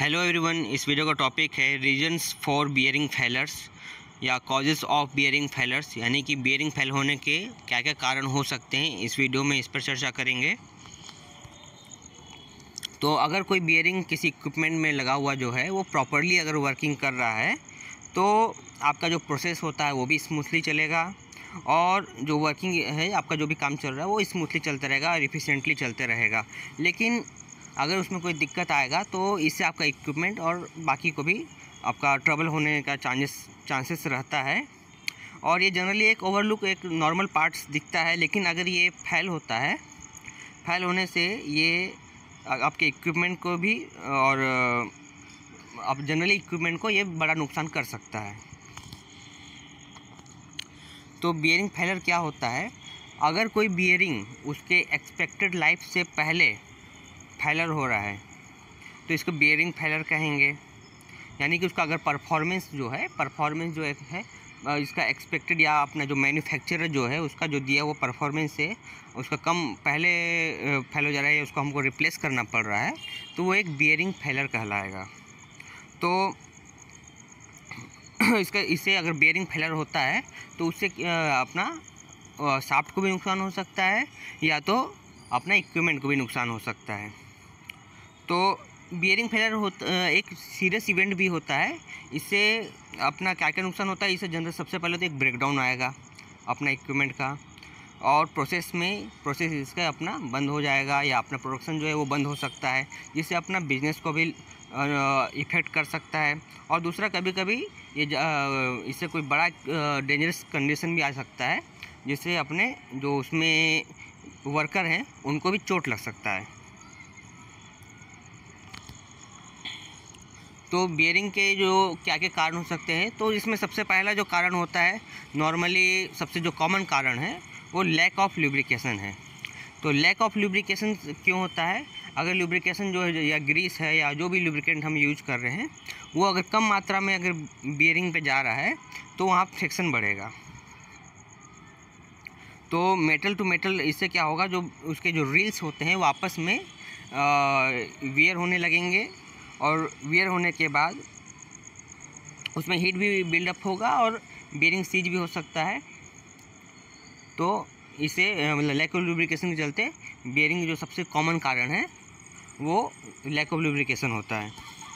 Hello everyone, इस video का topic है रीजन्स फॉर बियरिंग फेलर्स या कॉजेज़ ऑफ बियरिंग फेलर्स, यानी कि बियरिंग फेल होने के क्या क्या कारण हो सकते हैं। इस वीडियो में इस पर चर्चा करेंगे। तो अगर कोई बियरिंग किसी इक्विपमेंट में लगा हुआ जो है वो प्रॉपरली अगर वर्किंग कर रहा है तो आपका जो प्रोसेस होता है वो भी स्मूथली चलेगा और जो वर्किंग है आपका जो भी काम चल रहा है वो स्मूथली चलता रहेगा और एफिशिएंटली चलते रहेगा। लेकिन अगर उसमें कोई दिक्कत आएगा तो इससे आपका इक्विपमेंट और बाकी को भी आपका ट्रबल होने का चांसेस रहता है। और ये जनरली एक ओवरलुक एक नॉर्मल पार्ट्स दिखता है, लेकिन अगर ये फेल होता है, फेल होने से ये आपके इक्विपमेंट को भी और आप जनरली इक्विपमेंट को ये बड़ा नुकसान कर सकता है। तो बियरिंग फेलर क्या होता है? अगर कोई बियरिंग उसके एक्सपेक्टेड लाइफ से पहले फेलर हो रहा है तो इसको बियरिंग फेलर कहेंगे। यानी कि उसका अगर परफॉर्मेंस जो है इसका एक्सपेक्टेड या अपना जो मैन्युफैक्चरर जो है उसका जो दिया वो परफॉर्मेंस है उसका कम पहले फेल हो जा रहा है, उसको हमको रिप्लेस करना पड़ रहा है, तो वो एक बियरिंग फेलर कहलाएगा। तो इससे अगर बियरिंग फेलर होता है तो उससे अपना शाफ्ट को भी नुकसान हो सकता है या तो अपना इक्विपमेंट को भी नुकसान हो सकता है। तो बियरिंग फेलर एक सीरियस इवेंट भी होता है। इससे अपना क्या क्या नुकसान होता है, इससे जनरल सबसे पहले तो एक ब्रेकडाउन आएगा अपना इक्विपमेंट का और प्रोसेस इसका अपना बंद हो जाएगा या अपना प्रोडक्शन जो है वो बंद हो सकता है, जिससे अपना बिजनेस को भी इफ़ेक्ट कर सकता है। और दूसरा कभी कभी ये इससे कोई बड़ा डेंजरस कंडीशन भी आ सकता है, जिससे अपने जो उसमें वर्कर हैं उनको भी चोट लग सकता है। तो बियरिंग के जो क्या क्या कारण हो सकते हैं, तो इसमें सबसे पहला जो कारण होता है, नॉर्मली सबसे जो कॉमन कारण है वो लैक ऑफ लुब्रिकेशन है। तो लैक ऑफ लुब्रिकेशन क्यों होता है? अगर लुब्रिकेशन जो है या ग्रीस है या जो भी लुब्रिकेंट हम यूज कर रहे हैं वो अगर कम मात्रा में अगर बियरिंग पे जा रहा है तो वहाँ फ्रिक्शन बढ़ेगा। तो मेटल टू मेटल इससे क्या होगा, जो उसके जो रील्स होते हैं वो आपस में वियर होने लगेंगे और वियर होने के बाद उसमें हीट भी बिल्डअप होगा और बियरिंग सीज भी हो सकता है। तो इसे मतलब लैक ऑफ लुब्रिकेशन के चलते बियरिंग जो सबसे कॉमन कारण है वो लैक ऑफ लुब्रिकेशन होता है।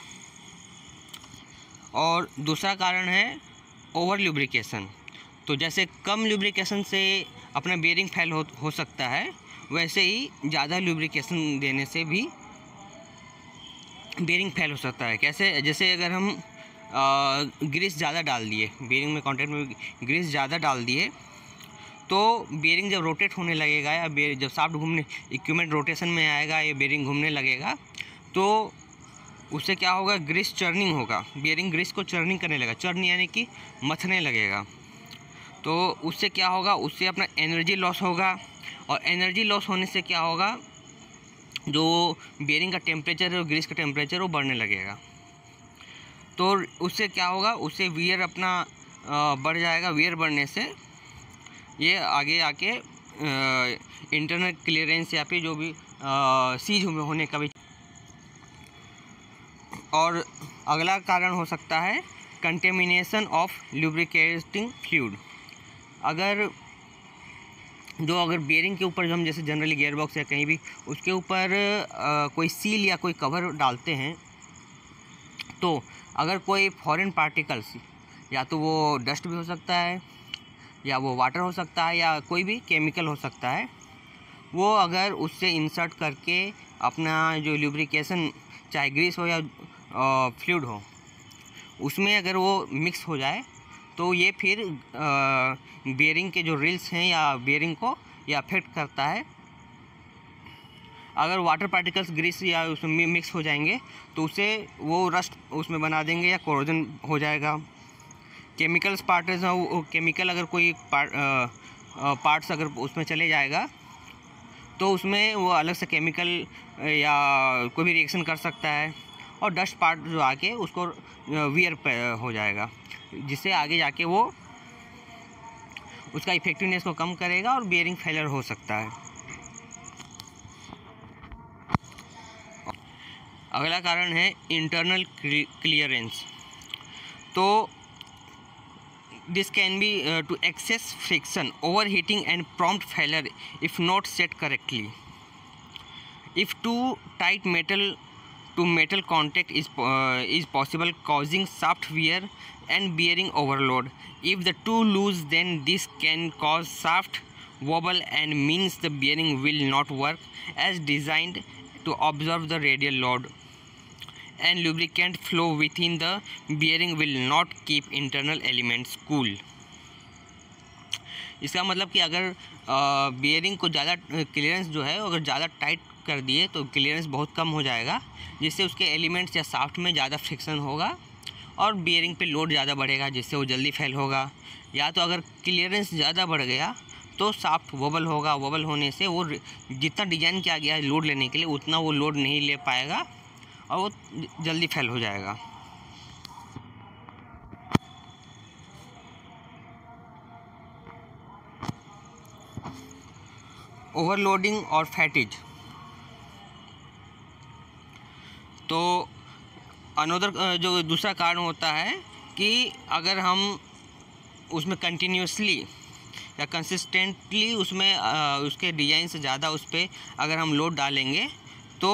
और दूसरा कारण है ओवर लुब्रिकेशन। तो जैसे कम लुब्रिकेशन से अपना बियरिंग फेल हो सकता है, वैसे ही ज़्यादा लुब्रिकेशन देने से भी बियरिंग फेल हो सकता है। कैसे? जैसे अगर हम ग्रीस ज़्यादा डाल दिए, बियरिंग में कॉन्टैक्ट में ग्रीस ज़्यादा डाल दिए तो बियरिंग जब रोटेट होने लगेगा या जब शाफ्ट घूमने इक्विपमेंट रोटेशन में आएगा या बियरिंग घूमने लगेगा तो उससे क्या होगा, ग्रीस चर्निंग होगा, बियरिंग ग्रीस को चर्निंग करने लगेगा। चर्न यानी कि मथने लगेगा। तो उससे क्या होगा, उससे अपना एनर्जी लॉस होगा और एनर्जी लॉस होने से क्या होगा, जो बियरिंग का टेम्परेचर है और ग्रीस का टेम्परेचर वो बढ़ने लगेगा। तो उससे क्या होगा, उससे वियर अपना बढ़ जाएगा। वियर बढ़ने से ये आगे आके इंटरनल क्लियरेंस या फिर जो भी सीज होने का भी। और अगला कारण हो सकता है कंटेमिनेशन ऑफ लुब्रिकेटिंग फ्लूइड। अगर बियरिंग के ऊपर जो हम जैसे जनरली गियर बॉक्स या कहीं भी उसके ऊपर कोई सील या कोई कवर डालते हैं, तो अगर कोई फॉरेन पार्टिकल्स या तो वो डस्ट भी हो सकता है या वो वाटर हो सकता है या कोई भी केमिकल हो सकता है, वो अगर उससे इंसर्ट करके अपना जो लुब्रिकेशन चाहे ग्रीस हो या फ्लूइड हो उसमें अगर वो मिक्स हो जाए तो ये फिर बियरिंग के जो रील्स हैं या बियरिंग को ये अफेक्ट करता है। अगर वाटर पार्टिकल्स ग्रीस या उसमें मिक्स हो जाएंगे तो उसे वो रस्ट उसमें बना देंगे या कोरोजन हो जाएगा। केमिकल्स पार्ट्स केमिकल अगर कोई पार्ट्स अगर उसमें चले जाएगा तो उसमें वो अलग से केमिकल या कोई भी रिएक्शन कर सकता है और डस्ट पार्ट जो आके उसको वियर पे हो जाएगा, जिससे आगे जाके वो उसका इफेक्टिवनेस को कम करेगा और बियरिंग फेलर हो सकता है। अगला कारण है इंटरनल क्लियरेंस। तो this can be too excess friction, over heating and prompt failure if not set correctly. If too tight metal to metal contact is possible, causing shaft wear and bearing overload. If the two loose, then this can cause shaft wobble and means the bearing will not work as designed to absorb the radial load, and lubricant flow within the bearing will not keep internal elements cool. इसका मतलब कि अगर bearing को ज़्यादा clearance जो है अगर ज़्यादा टाइट कर दिए तो क्लियरेंस बहुत कम हो जाएगा, जिससे उसके एलिमेंट्स या शाफ्ट में ज़्यादा फ्रिक्शन होगा और बियरिंग पे लोड ज़्यादा बढ़ेगा, जिससे वो जल्दी फेल होगा। या तो अगर क्लियरेंस ज़्यादा बढ़ गया तो शाफ्ट वोबल होगा, वोबल होने से वो जितना डिज़ाइन किया गया है लोड लेने के लिए उतना वो लोड नहीं ले पाएगा और वो जल्दी फेल हो जाएगा। ओवरलोडिंग और फैटिज। तो अनदर जो दूसरा कारण होता है कि अगर हम उसमें कंटिन्यूसली या कंसिस्टेंटली उसमें उसके डिज़ाइन से ज़्यादा उस पर अगर हम लोड डालेंगे तो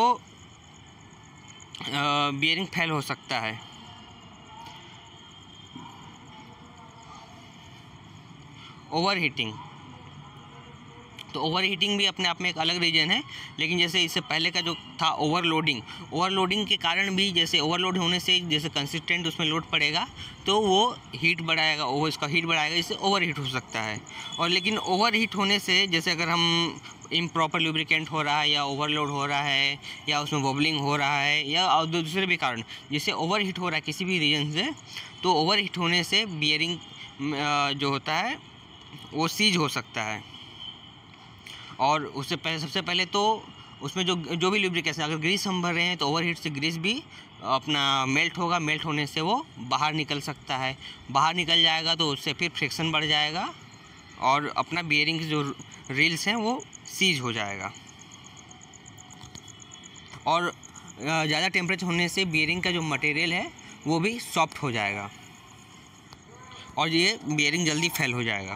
बियरिंग फेल हो सकता है। ओवर हीटिंग, तो ओवर हीटिंग भी अपने आप में एक अलग रीजन है, लेकिन जैसे इससे पहले का जो था ओवरलोडिंग के कारण भी, जैसे ओवरलोड होने से जैसे कंसिस्टेंट उसमें लोड पड़ेगा तो वो हीट बढ़ाएगा, इसका हीट बढ़ाएगा, इससे ओवर हीट हो सकता है। और लेकिन ओवर हीट होने से जैसे अगर हम इम्प्रॉपर लुब्रिकेंट हो रहा है या ओवरलोड हो रहा है या उसमें वॉबलिंग हो रहा है या दूसरे भी कारण जिससे ओवर हीट हो रहा है किसी भी रीजन से, तो ओवर हीट होने से बियरिंग जो होता है वो सीज हो सकता है। और उससे पहले सबसे पहले तो उसमें जो भी लुब्रिकेशन, अगर ग्रीस हम भर रहे हैं तो ओवरहीट से ग्रीस भी अपना मेल्ट होगा, मेल्ट होने से वो बाहर निकल सकता है, बाहर निकल जाएगा तो उससे फिर फ्रिक्शन बढ़ जाएगा और अपना बियरिंग के जो रील्स हैं वो सीज हो जाएगा। और ज़्यादा टेम्परेचर होने से बियरिंग का जो मटेरियल है वो भी सॉफ्ट हो जाएगा और ये बियरिंग जल्दी फेल हो जाएगा।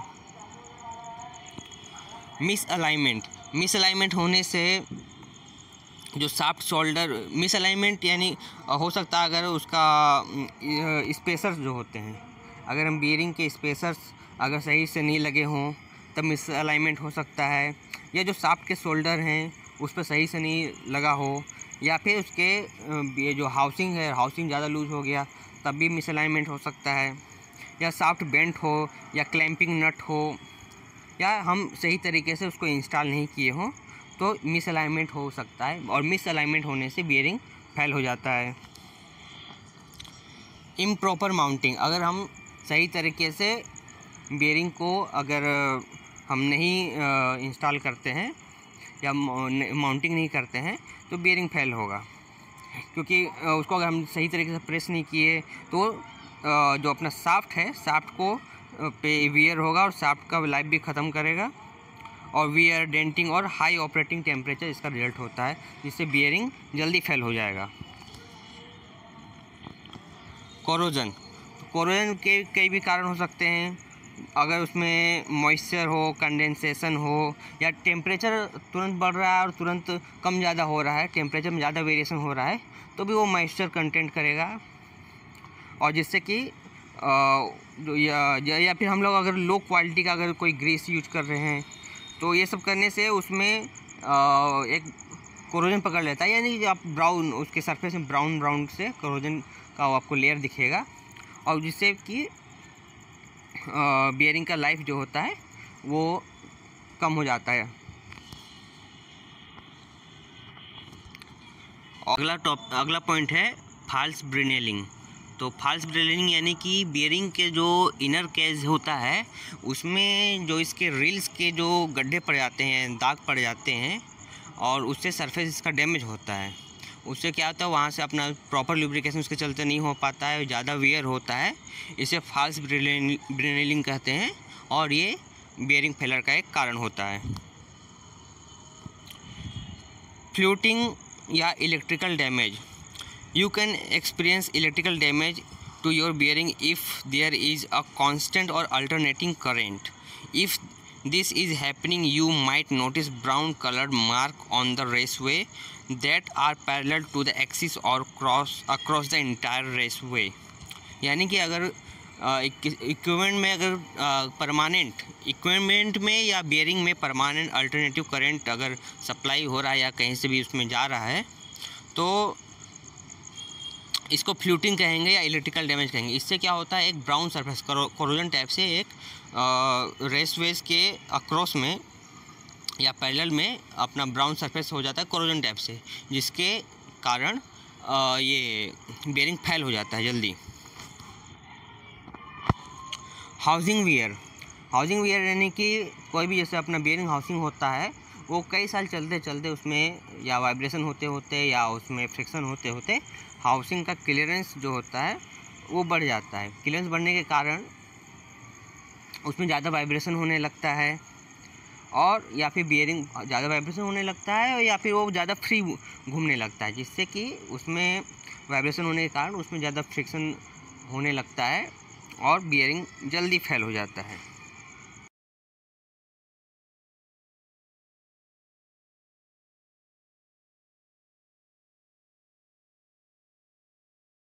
मिसअलाइनमेंट होने से जो शाफ्ट शोल्डर मिसअलाइनमेंट यानी हो सकता है अगर उसका स्पेसर्स जो होते हैं, अगर हम बियरिंग के स्पेसर्स अगर सही से नहीं लगे हों तब मिसअलाइनमेंट हो सकता है, या जो शाफ्ट के शोल्डर हैं उस पर सही से नहीं लगा हो, या फिर उसके जो हाउसिंग है हाउसिंग ज़्यादा लूज हो गया तब भी मिसअलाइनमेंट हो सकता है, या शाफ्ट बेंट हो या क्लैंपिंग नट हो या हम सही तरीके से उसको इंस्टॉल नहीं किए हों तो मिसअलाइनमेंट हो सकता है और मिसअलाइनमेंट होने से बियरिंग फेल हो जाता है। इम्प्रॉपर माउंटिंग, अगर हम सही तरीके से बियरिंग को अगर हम नहीं इंस्टॉल करते हैं या माउंटिंग नहीं करते हैं तो बियरिंग फेल होगा, क्योंकि उसको अगर हम सही तरीके से प्रेस नहीं किए तो जो अपना शाफ्ट है शाफ्ट को पे वियर होगा और शाफ्ट का लाइफ भी ख़त्म करेगा और वियर डेंटिंग और हाई ऑपरेटिंग टेम्परेचर इसका रिजल्ट होता है, जिससे बियरिंग जल्दी फेल हो जाएगा। कोरोजन के कई भी कारण हो सकते हैं, अगर उसमें मॉइस्चर हो, कंडेंसेशन हो या टेम्परेचर तुरंत बढ़ रहा है और तुरंत कम ज़्यादा हो रहा है, टेम्परेचर में ज़्यादा वेरिएशन हो रहा है तो भी वो मॉइस्चर कंटेंट करेगा और जिससे कि या फिर हम लोग अगर लो क्वालिटी का अगर कोई ग्रीस यूज कर रहे हैं तो ये सब करने से उसमें एक कोरोजन पकड़ लेता है, यानी आप ब्राउन उसके सरफेस में ब्राउन से कोरोजन का आपको लेयर दिखेगा और जिससे कि बियरिंग का लाइफ जो होता है वो कम हो जाता है। अगला पॉइंट है फॉल्स ब्रेनेलिंग। तो फॉल्स ब्रेनेलिंग यानी कि बियरिंग के जो इनर केज होता है उसमें जो इसके रील्स के जो गड्ढे पड़ जाते हैं, दाग पड़ जाते हैं और उससे सरफेस इसका डैमेज होता है। उससे क्या होता है वहाँ से अपना प्रॉपर लुब्रिकेशन उसके चलते नहीं हो पाता है, ज़्यादा वियर होता है, इसे फॉल्स ब्रेनेलिंग कहते हैं और ये बियरिंग फेलर का एक कारण होता है। फ्लूटिंग या electrical damage, You can experience electrical damage to your bearing if there is a constant or alternating current. If this is happening, you might notice brown colored mark on the raceway that are parallel to the axis or across the entire raceway. यानी कि अगर equipment में अगर permanent equipment में या bearing में permanent alternative current अगर supply हो रहा है या कहीं से भी उसमें जा रहा है तो इसको फ्लूटिंग कहेंगे या इलेक्ट्रिकल डैमेज कहेंगे। इससे क्या होता है, एक ब्राउन सरफेस कोरोजन टाइप से एक रेसवेज के अक्रॉस में या पैरेलल में अपना ब्राउन सरफेस हो जाता है कोरोजन टाइप से, जिसके कारण ये बेयरिंग फेल हो जाता है जल्दी। हाउसिंग वियर यानी कि कोई भी जैसे अपना बेयरिंग हाउसिंग होता है वो कई साल चलते चलते उसमें या वाइब्रेशन होते होते या उसमें फ्रिक्शन होते होते हाउसिंग का क्लियरेंस जो होता है वो बढ़ जाता है। क्लियरेंस बढ़ने के कारण उसमें ज़्यादा वाइब्रेशन होने लगता है और या फिर बियरिंग ज़्यादा वाइब्रेशन होने लगता है या फिर वो ज़्यादा फ्री घूमने लगता है, जिससे कि उसमें वाइब्रेशन होने के कारण उसमें ज़्यादा फ्रिक्शन होने लगता है और बियरिंग जल्दी फेल हो जाता है।